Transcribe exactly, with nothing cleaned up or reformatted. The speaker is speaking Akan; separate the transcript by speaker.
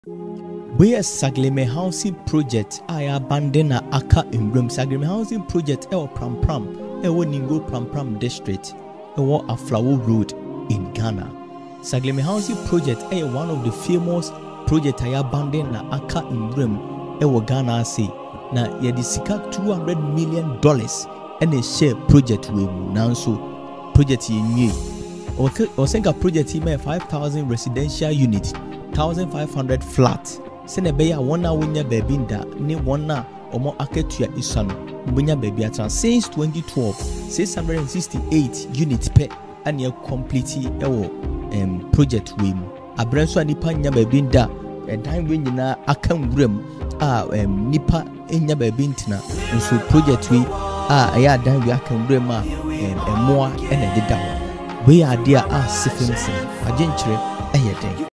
Speaker 1: We are Sagleme Housing Project. I abandon a aka in room. Sagleme Housing Project. Ewo Pram Pram. Ewo Ningo Pram Pram District. Ewo Aflawo Road in Ghana. Sagleme Housing Project is one of the famous projects I abandon a aka in room. Ewo Ghana say. Na yedi sika two hundred million dollars. And a share project we now so project in ye. Or think a project in five thousand residential units, one thousand five hundred flats. Sene beya wana winya baby nda ni wana omo aketua isano winya baby atan since twenty twelve six hundred sixty-eight units per and ye complete ewo um project we mu abranso anipa nya baby nda edan we nyina akam wurem a um nipa enya baby ntina nso project we a aya dan we akam wurem a um emoa ena deda we are there as sifensin agenchire eyeden.